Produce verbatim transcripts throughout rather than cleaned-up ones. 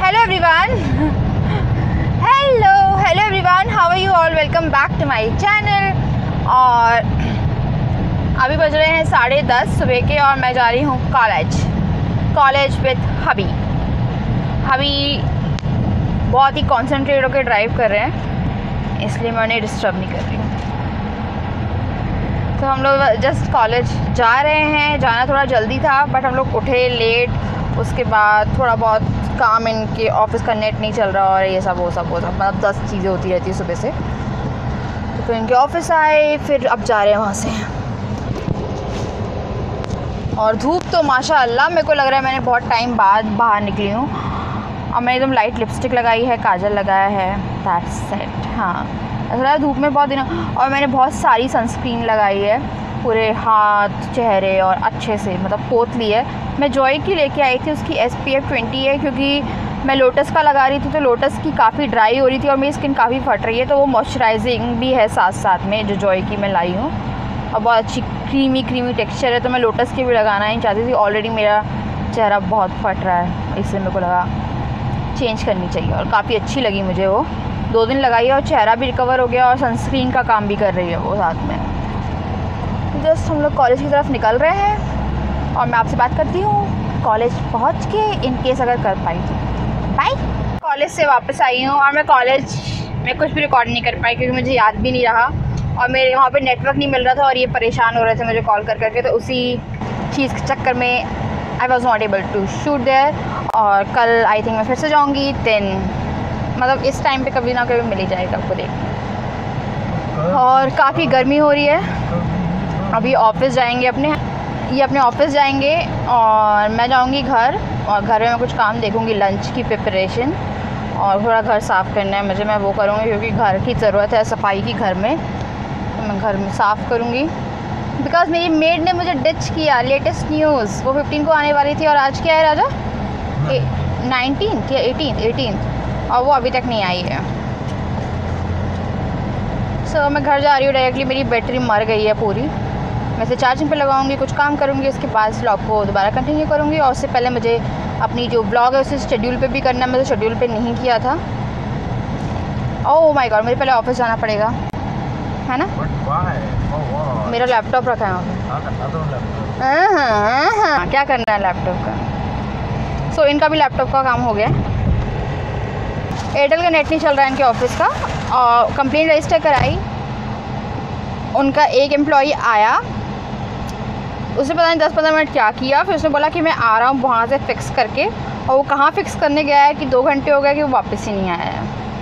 Hello everyone, hello hello everyone, how are you all? Welcome back to my channel. और अभी बज रहे हैं साढ़े दस सुबह के और मैं जा रही हूँ college college with hubby. Hubby बहुत ही कॉन्सेंट्रेट होकर ड्राइव कर रहे हैं, इसलिए मैं उन्हें डिस्टर्ब नहीं कर रही हूँ। तो हम लोग जस्ट कॉलेज जा रहे हैं। जाना थोड़ा जल्दी था बट हम लोग उठे लेट, उसके बाद थोड़ा बहुत काम, इनके ऑफिस का नेट नहीं चल रहा और ये सब वो सब वो सब मतलब दस चीज़ें होती रहती है सुबह से। तो फिर इनके ऑफिस आए, फिर अब जा रहे हैं वहाँ से। और धूप तो माशाअल्लाह मेरे को लग रहा है मैंने बहुत टाइम बाद बाहर निकली हूँ। और मैंने एकदम लाइट लिपस्टिक लगाई है, काजल लगाया है, दैट्स इट। हाँ, ऐसा धूप में बहुत दिन। और मैंने बहुत सारी सनस्क्रीन लगाई है, पूरे हाथ चेहरे और अच्छे से मतलब पोत ली है। मैं जॉय की लेके आई थी, उसकी एस पी एफ ट्वेंटी है, क्योंकि मैं लोटस का लगा रही थी तो लोटस की काफ़ी ड्राई हो रही थी और मेरी स्किन काफ़ी फट रही है, तो वो मॉइस्चराइजिंग भी है साथ साथ में जो जॉय की मैं लाई हूँ। और बहुत अच्छी क्रीमी क्रीमी टेक्सचर है, तो मैं लोटस की भी लगाना ही चाहती थी। ऑलरेडी मेरा चेहरा बहुत फट रहा है, इसलिए मेरे को लगा चेंज करनी चाहिए। और काफ़ी अच्छी लगी मुझे वो, दो दिन लगाई है और चेहरा भी रिकवर हो गया और सनस्क्रीन का काम भी कर रही है वो साथ में। जस्ट हम लोग कॉलेज की तरफ निकल रहे हैं और मैं आपसे बात करती हूँ कॉलेज पहुँच के, इन केस अगर कर पाई तो। बाय। कॉलेज से वापस आई हूँ और मैं कॉलेज में कुछ भी रिकॉर्ड नहीं कर पाई क्योंकि मुझे याद भी नहीं रहा और मेरे वहाँ पे नेटवर्क नहीं मिल रहा था और ये परेशान हो रहे थे मुझे कॉल कर करके, तो उसी चीज़ के चक्कर में I was not able to shoot there. और कल आई थिंक मैं फिर से जाऊँगी, देन मतलब इस टाइम पे कभी ना कभी मिल ही जाएगा आपको देखने। और काफ़ी गर्मी हो रही है। अभी ऑफिस जाएंगे अपने, ये अपने ऑफिस जाएंगे और मैं जाऊंगी घर, और घर में मैं कुछ काम देखूंगी, लंच की प्रिपरेशन और थोड़ा घर साफ़ करना है मुझे, मैं वो करूँगी क्योंकि घर की ज़रूरत है सफाई की घर में, तो मैं घर में साफ़ करूँगी। बिकॉज़ मेरी मेड ने मुझे डिच किया। लेटेस्ट न्यूज़, वो फिफ्टीन को आने वाली थी और आज क्या है राजा? नाइनटीन या एटीन एटीन और वो अभी तक नहीं आई है। सो so, मैं घर जा रही हूँ डायरेक्टली। मेरी बैटरी मर गई है पूरी, मैं इसे चार्जिंग पे लगाऊंगी, कुछ काम करूँगी, उसके बाद व्लॉग को दोबारा कंटिन्यू करूँगी। और उससे पहले मुझे अपनी जो व्लॉग है उसे शेड्यूल पे भी करना है, मैंने शेड्यूल पे नहीं किया था। ओह माय गॉड, मुझे पहले ऑफिस जाना पड़ेगा, है ना? oh, मेरा लैपटॉप रखा है वहाँ पे। हाँ हाँ, क्या करना है लैपटॉप का? सो so, इनका भी लैपटॉप का काम हो गया। एयरटेल का नेट नहीं चल रहा है इनके ऑफिस का, और कंप्लेंट रजिस्टर कराई। उनका एक एम्प्लॉई आया, उसने पता नहीं दस पंद्रह मिनट क्या किया, फिर उसने बोला कि मैं आ रहा हूँ वहाँ से फिक्स करके, और वो कहाँ फिक्स करने गया है कि दो घंटे हो गए कि वो वापस ही नहीं आया है।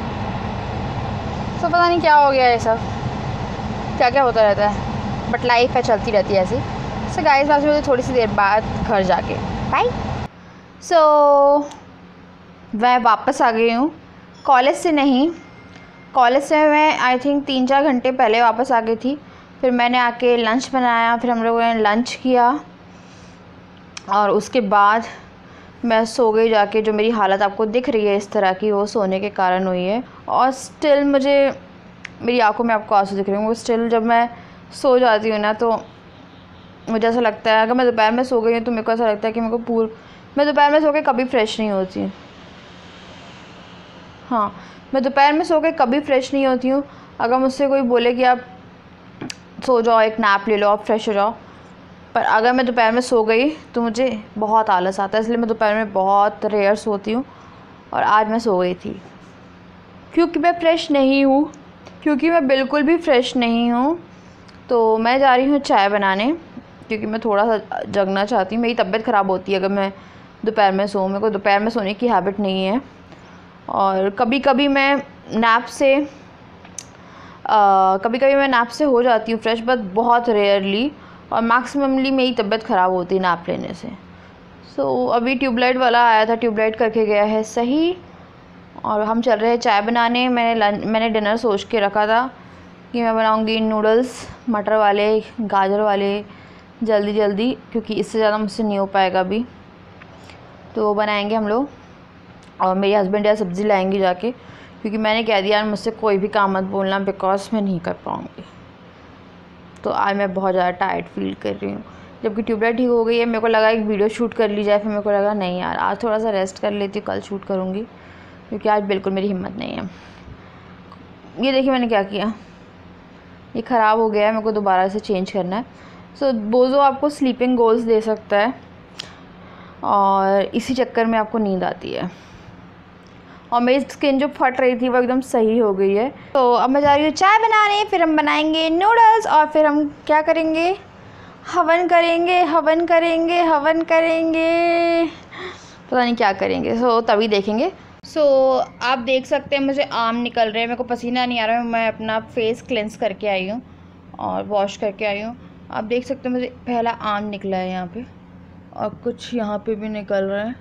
तो पता नहीं क्या हो गया, ये सब क्या क्या होता रहता है, बट लाइफ है, चलती रहती है ऐसी। सो गाइस, आज मुझे थोड़ी सी देर बाद घर जाके बाय। सो मैं वापस आ गई हूँ कॉलेज से। नहीं, कॉलेज से मैं आई थिंक तीन चार घंटे पहले वापस आ गई थी। फिर मैंने आके लंच बनाया, फिर हम लोगों ने लंच किया और उसके बाद मैं सो गई जाके। जो मेरी हालत आपको दिख रही है इस तरह की, वो सोने के कारण हुई है। और स्टिल मुझे, मेरी आंखों में आपको आंसू दिख रहे हैं, वो स्टिल जब मैं सो जाती हूँ ना तो मुझे ऐसा लगता है, अगर मैं दोपहर में सो गई हूँ तो मेरे को ऐसा लगता है कि मेरे को पूर मैं दोपहर में सो के कभी फ्रेश नहीं होती। हाँ, मैं दोपहर में सो के कभी फ्रेश नहीं होती हूँ। अगर मुझसे कोई बोले कि आप सो जाओ, एक नैप ले लो, आप फ्रेश हो जाओ, पर अगर मैं दोपहर में सो गई तो मुझे बहुत आलस आता है, इसलिए मैं दोपहर में बहुत रेयर सोती हूँ। और आज मैं सो गई थी क्योंकि मैं फ़्रेश नहीं हूँ, क्योंकि मैं बिल्कुल भी फ्रेश नहीं हूँ। तो मैं जा रही हूँ चाय बनाने, क्योंकि मैं थोड़ा सा जगना चाहती हूँ। मेरी तबीयत ख़राब होती है अगर मैं दोपहर में सोऊँ, मेरे को दोपहर में सोने की हैबिट नहीं है। और कभी कभी मैं नैप से कभी कभी मैं नैप से हो जाती हूँ फ्रेश, बट बहुत रेयरली, और मैक्सिममली मेरी तबीयत ख़राब होती है नैप लेने से। सो so, अभी ट्यूबलाइट वाला आया था, ट्यूबलाइट करके गया है सही। और हम चल रहे हैं चाय बनाने। मैंने लंच मैंने डिनर सोच के रखा था कि मैं बनाऊँगी नूडल्स, मटर वाले, गाजर वाले, जल्दी जल्दी, क्योंकि इससे ज़्यादा मुझसे नहीं हो पाएगा अभी, तो वो बनाएंगे हम लोग। और मेरे हस्बैंड यार सब्ज़ी लाएंगे जाके, क्योंकि मैंने कह दिया यार मुझसे कोई भी काम मत बोलना, बिकॉज मैं नहीं कर पाऊँगी। तो आज मैं बहुत ज़्यादा टायर्ड फील कर रही हूँ। जबकि ट्यूबलाइट ठीक हो गई है। मेरे को लगा एक वीडियो शूट कर ली जाए, फिर मेरे को लगा नहीं यार आज थोड़ा सा रेस्ट कर लेती हूँ, कल शूट करूँगी, क्योंकि आज बिल्कुल मेरी हिम्मत नहीं है। ये देखिए मैंने क्या किया, ये ख़राब हो गया है, मेरे को दोबारा से चेंज करना है। सो so, बोज़ो आपको स्लीपिंग गोल्स दे सकता है और इसी चक्कर में आपको नींद आती है। और मेरी स्किन जो फट रही थी वो एकदम सही हो गई है। तो अब मैं जा रही हूँ चाय बनाने, फिर हम बनाएंगे नूडल्स और फिर हम क्या करेंगे, हवन करेंगे हवन करेंगे हवन करेंगे पता नहीं क्या करेंगे। सो so, तभी देखेंगे। सो so, आप देख सकते हैं मुझे आम निकल रहे हैं, मेरे को पसीना नहीं आ रहा है। मैं अपना फेस क्लेंस करके आई हूँ और वॉश करके आई हूँ। आप देख सकते हैं मुझे पहला आम निकला है यहाँ पे और कुछ यहाँ पे भी निकल रहा है।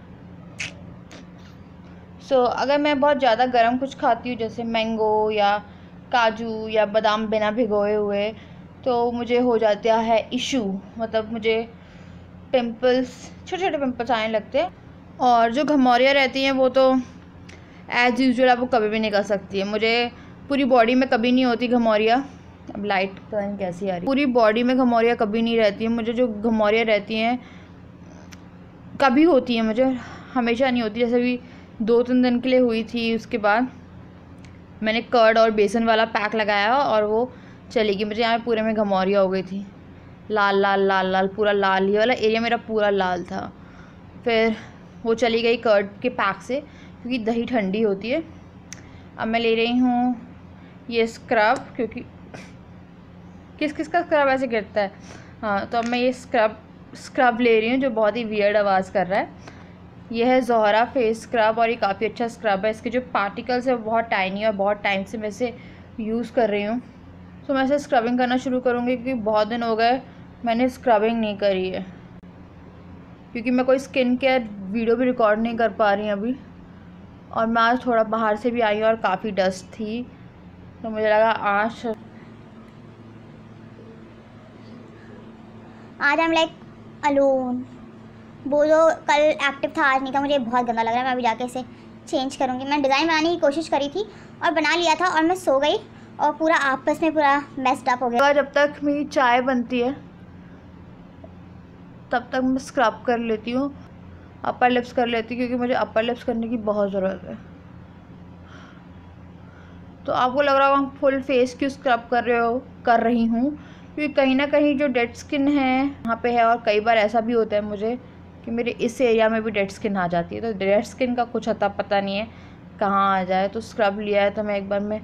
सो so, अगर मैं बहुत ज़्यादा गर्म कुछ खाती हूँ जैसे मैंगो या काजू या बादाम बिना भिगोए हुए, तो मुझे हो जाता है इशू, मतलब मुझे पिंपल्स, छोटे छोटे पिंपल्स आने लगते हैं। और जो घमौरियाँ रहती हैं वो तो एज़ यूजुअल आप वो कभी भी नहीं कर सकती है। मुझे पूरी बॉडी में कभी नहीं होती घमौरियाँ। अब लाइट पता नहीं कैसी आ रही, पूरी बॉडी में घमौरियाँ कभी नहीं रहती हैं। मुझे जो घमौरियाँ रहती हैं कभी होती हैं, मुझे हमेशा नहीं होती। जैसे भी दो तीन दिन के लिए हुई थी, उसके बाद मैंने कर्ड और बेसन वाला पैक लगाया और वो चली गई। मुझे यहाँ पूरे में घमौरियाँ हो गई थी, लाल लाल लाल लाल, पूरा लाल, ये वाला एरिया मेरा पूरा लाल था। फिर वो चली गई कर्ड के पैक से, क्योंकि दही ठंडी होती है। अब मैं ले रही हूँ ये स्क्रब, क्योंकि किस किस का स्क्रब ऐसे गिरता है। हाँ, तो अब मैं ये स्क्रब स्क्रब ले रही हूँ जो बहुत ही वियर्ड आवाज़ कर रहा है। ये है ज़ोहरा फेस स्क्रब और ये काफ़ी अच्छा स्क्रब है। इसके जो पार्टिकल्स है वो बहुत टाइनी है और बहुत टाइम से मैं इसे यूज़ कर रही हूँ। तो मैं इसे स्क्रबिंग करना शुरू करूँगी, क्योंकि बहुत दिन हो गए मैंने स्क्रबिंग नहीं करी है, क्योंकि मैं कोई स्किन केयर वीडियो भी रिकॉर्ड नहीं कर पा रही अभी। और मैं आज थोड़ा बाहर से भी आई हूँ और काफ़ी डस्ट थी, तो मुझे लगा आज आज आई एम लाइक अलोन। बोलो कल एक्टिव था, आज नहीं था। मुझे बहुत गंदा लग रहा है, मैं अभी जाके इसे चेंज करूँगी। मैं डिज़ाइन बनाने की कोशिश करी थी और बना लिया था और मैं सो गई और पूरा आपस में पूरा मेस्ड अप हो गया। जब तक मेरी चाय बनती है तब तक मैं स्क्रब कर लेती हूँ, अपर लिप्स कर लेती हूँ, क्योंकि मुझे अपर लिप्स करने की बहुत ज़रूरत है। तो आपको लग रहा होगा फुल फेस क्यों स्क्रब कर रहे हो कर रही हूँ, क्योंकि कहीं ना कहीं जो डेड स्किन है वहाँ पे है। और कई बार ऐसा भी होता है मुझे कि मेरे इस एरिया में भी डेड स्किन आ जाती है, तो डेड स्किन का कुछ अता पता नहीं है कहाँ आ जाए। तो स्क्रब लिया है तो मैं एक बार में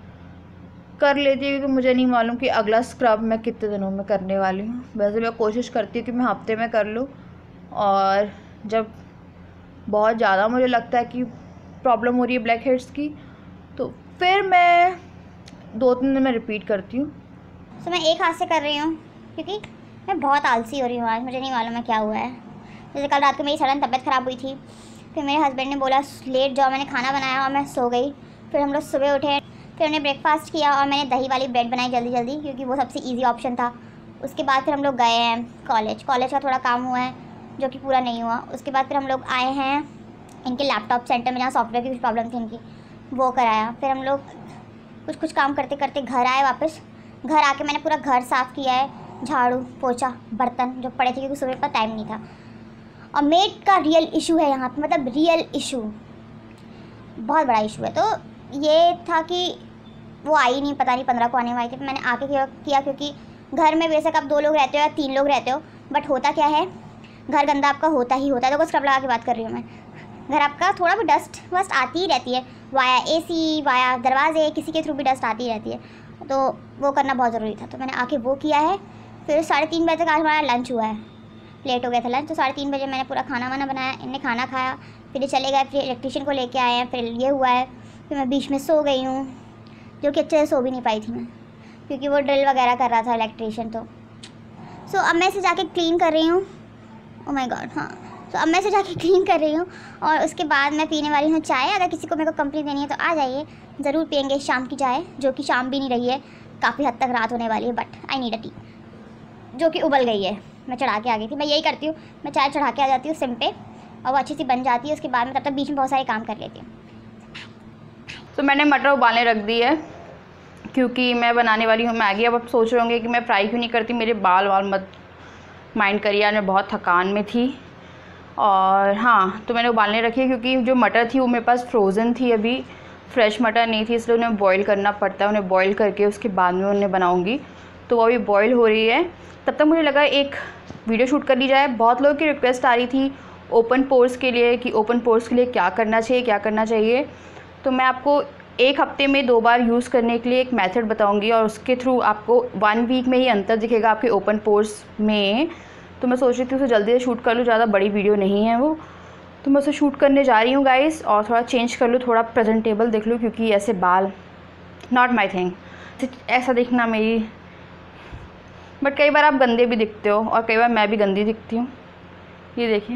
कर लेती हूँ, क्योंकि मुझे नहीं मालूम कि अगला स्क्रब मैं कितने दिनों में करने वाली हूँ। वैसे मैं कोशिश करती हूँ कि मैं हफ्ते में कर लूँ, और जब बहुत ज़्यादा मुझे लगता है कि प्रॉब्लम हो रही है ब्लैक हेड्स की, तो फिर मैं दो तीन दिन में रिपीट करती हूँ। तो मैं एक हाथ से कर रही हूँ क्योंकि मैं बहुत आलसी हो रही हूँ आज। मुझे नहीं मालूम है क्या हुआ है। जैसे कल रात को मेरी सडन तबीयत ख़राब हुई थी, फिर मेरे हस्बैंड ने बोला लेट जाओ, मैंने खाना बनाया और मैं सो गई। फिर हम लोग सुबह उठे, फिर हमने ब्रेकफास्ट किया और मैंने दही वाली ब्रेड बनाई जल्दी जल्दी, क्योंकि वो सबसे ईजी ऑप्शन था। उसके बाद फिर हम लोग गए हैं कॉलेज। कॉलेज का थोड़ा काम हुआ है जो कि पूरा नहीं हुआ। उसके बाद फिर हम लोग आए हैं इनके लैपटॉप सेंटर में, जहाँ सॉफ्टवेयर की कुछ प्रॉब्लम थी इनकी, वो कराया। फिर हम लोग कुछ कुछ काम करते करते घर आए वापस। घर आके मैंने पूरा घर साफ़ किया है, झाड़ू पोछा बर्तन जो पड़े थे, क्योंकि सुबह पर टाइम नहीं था। और मेड का रियल इशू है यहाँ पे, मतलब रियल इशू, बहुत बड़ा इशू है। तो ये था कि वो आई नहीं, पता नहीं पंद्रह को आने वाली थी। मैंने आके किया, किया क्योंकि घर में बेशक आप दो लोग रहते हो या तीन लोग रहते हो, बट होता क्या है, घर गंदा आपका होता ही होता है। तो स्क्रब लगा के बात कर रही हूँ मैं। घर आपका थोड़ा भी डस्ट वस्ट आती ही रहती है, वाया एसी, वाया दरवाजे, किसी के थ्रू भी डस्ट आती रहती है। तो वो करना बहुत ज़रूरी था, तो मैंने आके वो किया है। फिर साढ़े तीन बजे तक आज हमारा लंच हुआ है, लेट हो गया था लंच। तो साढ़े तीन बजे मैंने पूरा खाना वाना बनाया, इनने खाना खाया, फिर ये चले गए, फिर इलेक्ट्रीशियन को लेके आए हैं, फिर ये हुआ है। फिर मैं बीच में सो गई हूँ, जो कि अच्छे से सो भी नहीं पाई थी मैं, क्योंकि वो ड्रिल वगैरह कर रहा था इलेक्ट्रीशियन। तो सो अब मैं इसे जाके क्लीन कर रही हूँ। ओह माय गॉड, हाँ। तो अब मैं इसे जाके क्लीन कर रही हूँ और उसके बाद मैं पीने वाली हूँ चाय। अगर किसी को मेरे को कंप्लेंट देनी है तो आ जाइए, ज़रूर पियेंगे शाम की चाय, जो कि शाम भी नहीं रही है, काफ़ी हद तक रात होने वाली है। But I need a tea, जो कि उबल गई है, मैं चढ़ा के आ गई थी। मैं यही करती हूँ, मैं चाय चढ़ा के आ जाती हूँ सिम पे और वो अच्छी सी बन जाती है। उसके बाद में तब तक बीच में बहुत सारे काम कर लेती हूँ। तो मैंने मटर उबालने रख दी है, क्योंकि मैं बनाने वाली हूँ मैगी। अब आप सोच रहे होंगे कि मैं फ्राई क्यों नहीं करती, मेरे बाल वाल मत माइंड करिए, आज मैं बहुत थकान में थी। और हाँ, तो मैंने उबालने रखी है क्योंकि जो मटर थी वो मेरे पास फ्रोज़न थी, अभी फ्रेश मटर नहीं थी, इसलिए उन्हें बॉईल करना पड़ता है। उन्हें बॉईल करके उसके बाद में उन्हें बनाऊँगी। तो वो अभी बॉईल हो रही है, तब तक मुझे लगा एक वीडियो शूट कर ली जाए। बहुत लोगों की रिक्वेस्ट आ रही थी ओपन पोर्स के लिए कि ओपन पोर्स के लिए क्या करना चाहिए क्या करना चाहिए तो मैं आपको एक हफ्ते में दो बार यूज़ करने के लिए एक मेथड बताऊंगी और उसके थ्रू आपको वन वीक में ही अंतर दिखेगा आपके ओपन पोर्स में। तो मैं सोच रही थी उसे जल्दी से शूट कर लूँ, ज़्यादा बड़ी वीडियो नहीं है वो, तो मैं उसे शूट करने जा रही हूँ गाइस। और थोड़ा चेंज कर लूँ, थोड़ा प्रेजेंटेबल दिख लूँ, क्योंकि ऐसे बाल नॉट माई थिंग, ऐसा दिखना मेरी। बट कई बार आप गंदे भी दिखते हो और कई बार मैं भी गंदी दिखती हूँ, ये देखिए।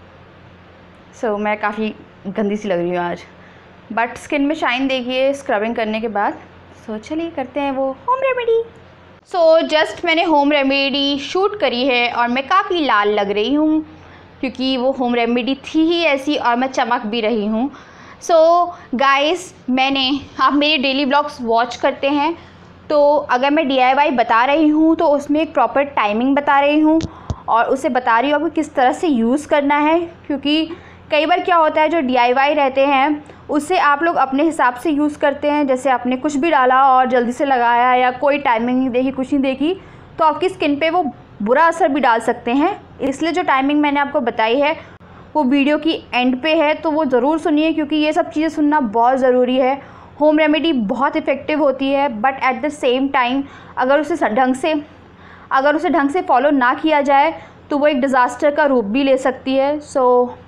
सो so, मैं काफ़ी गंदी सी लग रही हूँ आज, बट स्किन में शाइन देखिए स्क्रबिंग करने के बाद। सो so, चलिए करते हैं वो होम रेमेडी। सो जस्ट मैंने होम रेमेडी शूट करी है और मैं काफ़ी लाल लग रही हूँ क्योंकि वो होम रेमेडी थी ही ऐसी और मैं चमक भी रही हूँ। सो गाइस, मैंने आप मेरे डेली ब्लॉग्स वॉच करते हैं तो अगर मैं डी आई वाई बता रही हूँ तो उसमें एक प्रॉपर टाइमिंग बता रही हूँ और उसे बता रही हूँ आपको किस तरह से यूज़ करना है। क्योंकि कई बार क्या होता है, जो डी आई वाई रहते हैं उससे आप लोग अपने हिसाब से यूज़ करते हैं, जैसे आपने कुछ भी डाला और जल्दी से लगाया या कोई टाइमिंग नहीं देखी, कुछ नहीं देखी, तो आपकी स्किन पे वो बुरा असर भी डाल सकते हैं। इसलिए जो टाइमिंग मैंने आपको बताई है वो वीडियो की एंड पे है, तो वो ज़रूर सुनिए क्योंकि ये सब चीज़ें सुनना बहुत ज़रूरी है। होम रेमेडी बहुत इफ़ेक्टिव होती है, but at the same time अगर उसे ढंग से अगर उसे ढंग से फॉलो ना किया जाए तो वो एक डिज़ास्टर का रूप भी ले सकती है। सो so,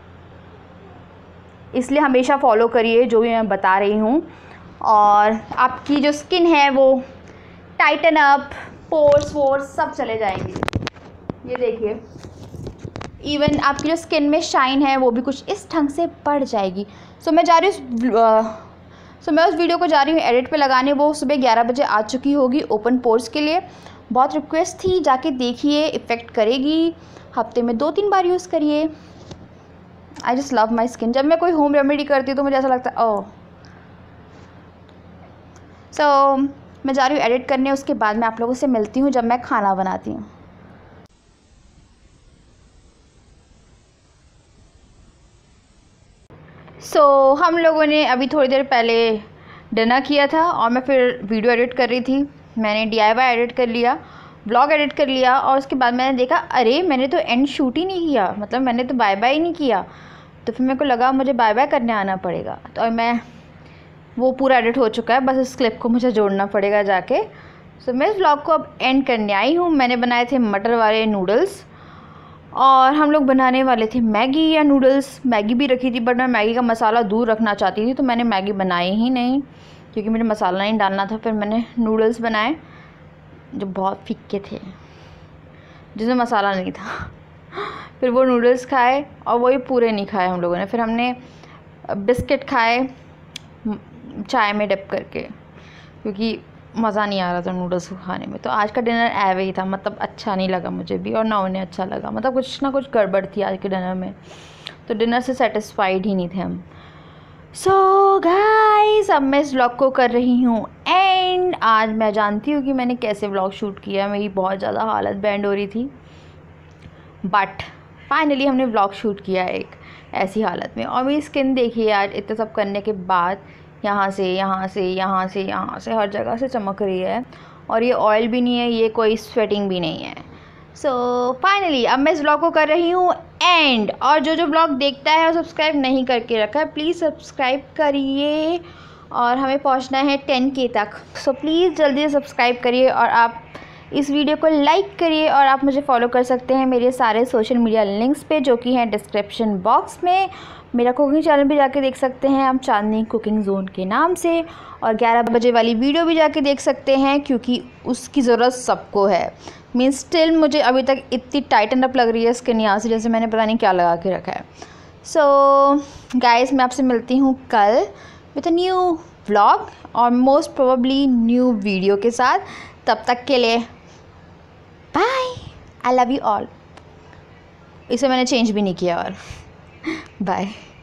इसलिए हमेशा फॉलो करिए जो भी मैं बता रही हूँ और आपकी जो स्किन है वो टाइटन अप, पोर्स वोर्स सब चले जाएंगे। ये देखिए, इवन आपकी जो स्किन में शाइन है वो भी कुछ इस ढंग से बढ़ जाएगी। सो so, मैं जा रही हूँ सो so, मैं उस वीडियो को जा रही हूँ एडिट पे लगाने। वो सुबह ग्यारह बजे आ चुकी होगी ओपन पोर्स के लिए। बहुत रिक्वेस्ट थी, जाके देखिए, इफ़ेक्ट करेगी। हफ्ते में दो तीन बार यूज़ करिए। I just love my skin. जब मैं कोई होम रेमेडी करती हूँ तो मुझे ऐसा लगता है ओह। सो मैं जा रही हूँ एडिट करने, उसके बाद मैं आप लोगों से मिलती हूँ जब मैं खाना बनाती हूँ। सो so, हम लोगों ने अभी थोड़ी देर पहले डिनर किया था और मैं फिर वीडियो एडिट कर रही थी। मैंने डी आई वाई एडिट कर लिया, ब्लॉग एडिट कर लिया और उसके बाद मैंने देखा अरे मैंने तो एंड शूट ही नहीं किया, मतलब मैंने तो बाय बाय ही नहीं किया। तो फिर मेरे को लगा मुझे बाय बाय करने आना पड़ेगा। तो और मैं वो पूरा एडिट हो चुका है, बस इस क्लिप को मुझे जोड़ना पड़ेगा जाके। सो मैं इस ब्लॉग को अब एंड करने आई हूँ। मैंने बनाए थे मटर वाले नूडल्स और हम लोग बनाने वाले थे मैगी या नूडल्स। मैगी भी रखी थी बट मैं मैगी का मसाला दूर रखना चाहती थी तो मैंने मैगी बनाई ही नहीं क्योंकि मुझे मसाला नहीं डालना था। फिर मैंने नूडल्स बनाए जो बहुत फीके थे, जिसमें मसाला नहीं था। फिर वो नूडल्स खाए और वही पूरे नहीं खाए हम लोगों ने। फिर हमने बिस्किट खाए चाय में डिप करके क्योंकि मज़ा नहीं आ रहा था नूडल्स को खाने में। तो आज का डिनर एवे ही था, मतलब अच्छा नहीं लगा मुझे भी और ना उन्हें अच्छा लगा, मतलब कुछ ना कुछ गड़बड़ थी आज के डिनर में। तो डिनर से सेटिस्फाइड ही नहीं थे हम। सो गाइस, अब मैं इस व्लॉग को कर रही हूँ एंड। आज मैं जानती हूँ कि मैंने कैसे व्लॉग शूट किया, मेरी बहुत ज़्यादा हालत बैंड हो रही थी, बट फाइनली हमने व्लॉग शूट किया एक ऐसी हालत में। और मेरी स्किन देखिए आज इतना सब करने के बाद, यहाँ से यहाँ से यहाँ से यहाँ से हर जगह से चमक रही है। और ये ऑयल भी नहीं है, ये कोई स्वेटिंग भी नहीं है। सो so, फाइनली अब मैं इस ब्लॉग को कर रही हूँ एंड। और जो जो ब्लॉग देखता है और सब्सक्राइब नहीं करके रखा है प्लीज़ सब्सक्राइब करिए और हमें पहुँचना है टेन के तक। सो so, प्लीज़ जल्दी से सब्सक्राइब करिए और आप इस वीडियो को लाइक करिए। और आप मुझे फॉलो कर सकते हैं मेरे सारे सोशल मीडिया लिंक्स पे जो कि हैं डिस्क्रिप्शन बॉक्स में। मेरा कुकिंग चैनल भी जाके देख सकते हैं हम चांदनी कुकिंग जोन के नाम से। और ग्यारह बजे वाली वीडियो भी जाके देख सकते हैं क्योंकि उसकी ज़रूरत सबको है। मीन्स स्टिल मुझे अभी तक इतनी टाइटन अप लग रही है स्किन यहाँ से जैसे मैंने पता नहीं क्या लगा के रखा है। सो गाइस, मैं आपसे मिलती हूँ कल विथ अ न्यू व्लॉग और मोस्ट प्रोबेबली न्यू वीडियो के साथ। तब तक के लिए bye, I love you all. इसे मैंने चेंज भी नहीं किया और बाय।